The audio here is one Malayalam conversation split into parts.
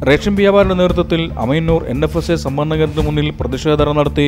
റേഷൻ വ്യാപാരിയുടെ നേതൃത്വത്തിൽ അമയന്നൂർ NFSA സംഭരണ കേന്ദ്രത്തിന് മുന്നിൽ പ്രതിഷേധം നടത്തി.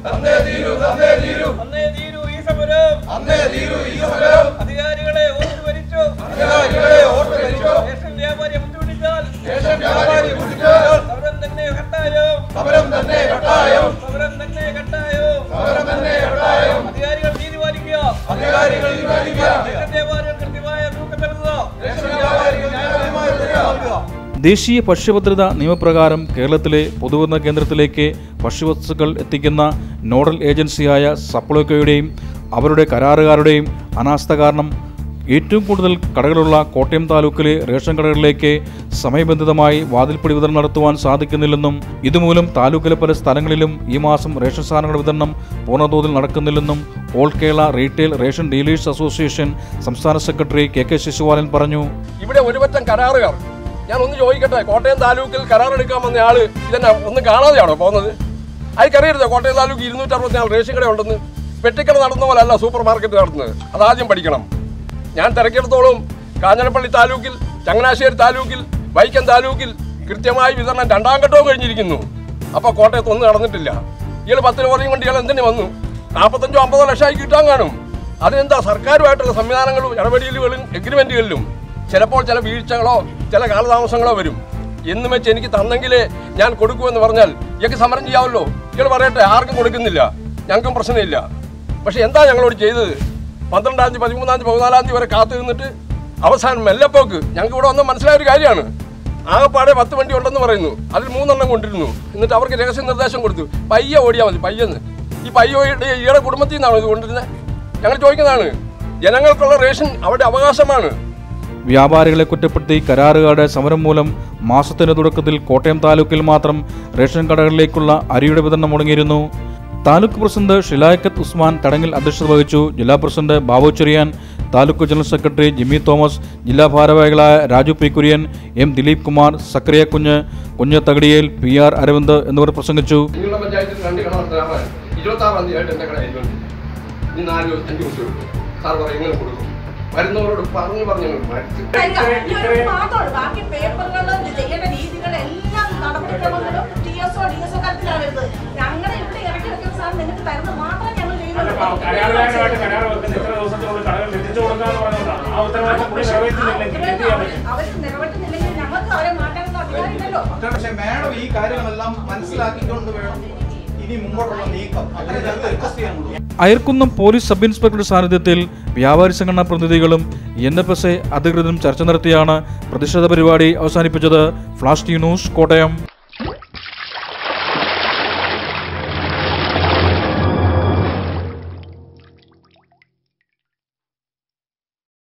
ദേശീയ ഭക്ഷ്യഭദ്രതാ നിയമപ്രകാരം കേരളത്തിലെ പൊതുവിതരണ കേന്ദ്രത്തിലേക്ക് ഭക്ഷ്യവസ്തുക്കൾ എത്തിക്കുന്ന നോഡൽ ഏജൻസിയായ സപ്ലൈകോയുടെയും അവരുടെ കരാറുകാരുടെയും അനാസ്ഥ കാരണം ഏറ്റവും കൂടുതൽ കടകളുള്ള കോട്ടയം താലൂക്കിലെ റേഷൻ കടകളിലേക്ക് സമയബന്ധിതമായി വാതിൽപ്പടി വിതരണം നടത്തുവാൻ സാധിക്കുന്നില്ലെന്നും ഇതുമൂലം താലൂക്കിലെ പല സ്ഥലങ്ങളിലും ഈ മാസം റേഷൻ സാധനങ്ങളുടെ വിതരണം പൂർണ്ണതോതിൽ നടക്കുന്നില്ലെന്നും all Kerala retail ration dealers association സംസ്ഥാന സെക്രട്ടറി KK ശശിപാലൻ പറഞ്ഞു. ഇവിടെ ഒരുപറ്റം കരാറുകാർ, ഞാൻ ഒന്ന് ചോദിക്കട്ടെ, കോട്ടയം താലൂക്കിൽ കരാറെടുക്കാൻ വന്ന ആള് ഇതെന്നെ ഒന്ന് കാണാതെയാണോ പോകുന്നത്? അയക്കറിയരുത് കോട്ടയം താലൂക്ക് 264 റേഷൻ കട ഉണ്ടെന്ന്. പെട്ടിക്കട നടന്ന പോലെ അല്ല സൂപ്പർ മാർക്കറ്റ് നടത്തുന്നത്, അതാദ്യം പഠിക്കണം. ഞാൻ തിരക്കിടത്തോളം കാഞ്ഞിരപ്പള്ളി താലൂക്കിൽ, ചങ്ങനാശ്ശേരി താലൂക്കിൽ, വൈക്കം താലൂക്കിൽ കൃത്യമായി വിതരണം 2ാം ഘട്ടവും കഴിഞ്ഞിരിക്കുന്നു. അപ്പോൾ കോട്ടയത്ത് ഒന്നും നടന്നിട്ടില്ല. ഇയാൾ 10 ലോറിയും കൊണ്ട് ഇയാൾ എന്തിനു വന്നു? 45-50 ലക്ഷമായി കിട്ടാൻ കാണും. അതിനെന്താ സർക്കാരുമായിട്ടുള്ള സംവിധാനങ്ങളും ഇടപെടലുകളും എഗ്രിമെന്റുകളിലും ചിലപ്പോൾ ചില വീഴ്ചകളോ ചില കാലതാമസങ്ങളോ വരും. എന്ന് വെച്ച് എനിക്ക് തന്നെങ്കിലേ ഞാൻ കൊടുക്കുമെന്ന് പറഞ്ഞാൽ ഇയാൾക്ക് സമരം ചെയ്യാമല്ലോ. ഇയാൾ പറയട്ടെ, ആർക്കും കൊടുക്കുന്നില്ല, ഞങ്ങൾക്കും പ്രശ്നമില്ല. പക്ഷെ എന്താ ഞങ്ങളോട് ചെയ്തത്? 12-ാം തീയതി, 13-ാം തീയതി, 14-ാം തീയതി വരെ കാത്തു നിന്നിട്ട് അവസാനം മെല്ലെപ്പോക്ക്. ഞങ്ങൾക്ക് ഇവിടെ വന്ന് മനസ്സിലായ ഒരു കാര്യമാണ്, ആകെപ്പാടെ 10 വണ്ടി ഉണ്ടെന്ന് പറയുന്നു, അതിൽ 3 എണ്ണം കൊണ്ടിരുന്നു. എന്നിട്ട് അവർക്ക് രഹസ്യ നിർദ്ദേശം കൊടുത്തു, പയ്യെ ഓടിയാൽ മതി, പയ്യെന്ന്. ഈ പയ്യെ ഈയുടെ കുടുംബത്തിൽ നിന്നാണ് ഇത് കൊണ്ടിരുന്നത്. ഞങ്ങൾ ചോദിക്കുന്നതാണ്, ജനങ്ങൾക്കുള്ള റേഷൻ അവരുടെ അവകാശമാണ്. വ്യാപാരികളെ കുറ്റപ്പെടുത്തി കരാറുകാരുടെ സമരം മൂലം മാസത്തിന്റെ തുടക്കത്തിൽ കോട്ടയം താലൂക്കിൽ മാത്രം റേഷൻ കടകളിലേക്കുള്ള അരിയുടെ വിതരണം മുടങ്ങിയിരുന്നു. താലൂക്ക് പ്രസിഡന്റ് ഷിലായക്കത്ത് ഉസ്മാൻ ചടങ്ങിൽ അധ്യക്ഷത വഹിച്ചു. ജില്ലാ president Babu Cherian, taluk general secretary Jimmy Thomas, ജില്ലാ ഭാരവാഹികളായ Raju P Kurian, M Dileep Kumar, Sakariya Kunju, Kunju Thakadiyel, PR Aravind എന്നിവർ പ്രസംഗിച്ചു. വരുന്നവരോട് പറഞ്ഞു മേഡം ഈ കാര്യങ്ങളെല്ലാം മനസ്സിലാക്കിക്കൊണ്ട് വേണം ഇനി മുമ്പോട്ടുള്ള നീക്കം. അയർക്കുന്നം പോലീസ് സബ് ഇൻസ്പെക്ടറുടെ സാന്നിധ്യത്തിൽ വ്യാപാരി സംഘടനാ പ്രതിനിധികളും NFSA അധികൃതരും ചർച്ച നടത്തിയാണ് പ്രതിഷേധ പരിപാടി അവസാനിപ്പിച്ചത്. Flash news, Kottayam.